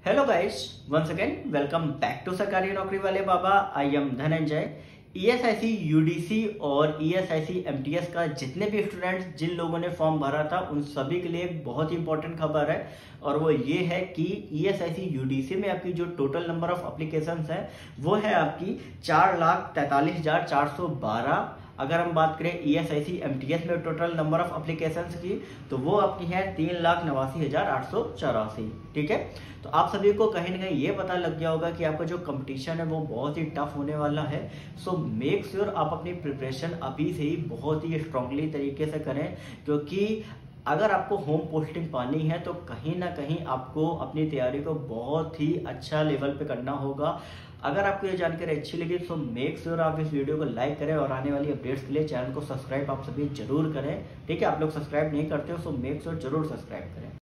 Hello guys, once again welcome back to सरकारी नौकरी वाले बाबा। I am Dhananjay. ESIC UDC और ईएसआईसी एमटीएस का जितने भी स्टूडेंट्स जिन लोगों ने फॉर्म भरा था उन सभी के लिए एक बहुत ही इंपॉर्टेंट खबर है, और वो ये है कि ईएसआईसी यूडीसी में आपकी जो टोटल नंबर ऑफ एप्लीकेशंस है वो है आपकी 4,43,412। अगर हम बात करें ईएसआईसी एमटीएस में टोटल नंबर ऑफ एप्लीकेशंस की तो वो आपकी है 3,89,884। ठीक है, तो आप सभी को कहीं ना कहीं ये पता लग गया होगा कि आपका जो कंपटीशन है वो बहुत ही टफ होने वाला है। सो मेक श्योर आप अपनी प्रिपरेशन अभी से ही बहुत ही स्ट्रांगली तरीके से करें, क्योंकि अगर आपको होम पोस्टिंग पानी है तो कहीं ना कहीं आपको अपनी तैयारी को बहुत ही अच्छा लेवल पे करना होगा। अगर आपको ये जानकारी अच्छी लगी तो मेक श्योर आप इस वीडियो को लाइक करें और आने वाली अपडेट्स के लिए चैनल को सब्सक्राइब आप सभी जरूर करें। ठीक है, आप लोग सब्सक्राइब नहीं करते हो तो मेक श्योर जरूर सब्सक्राइब करें।